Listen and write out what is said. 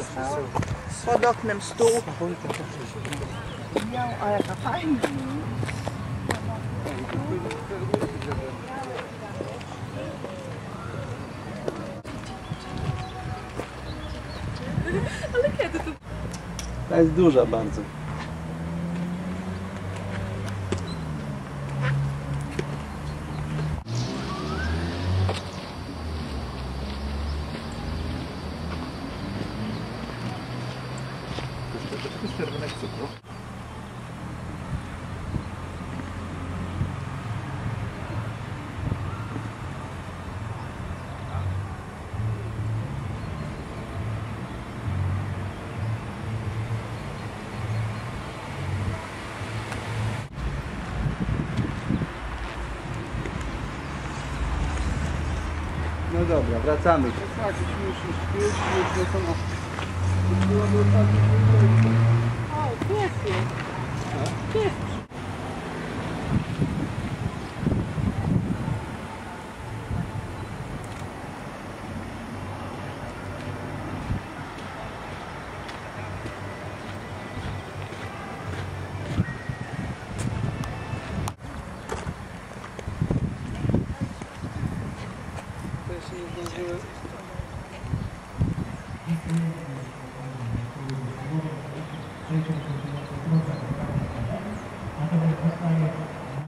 Pod oknem stół. A jaka fajna. Ale kiedy to? Ta jest duża bardzo. To jest czerwonek cukru. No dobra, wracamy. Tak, już O, pies jest. Pies. to jeszcze nie zdążyły. Przejdźmy do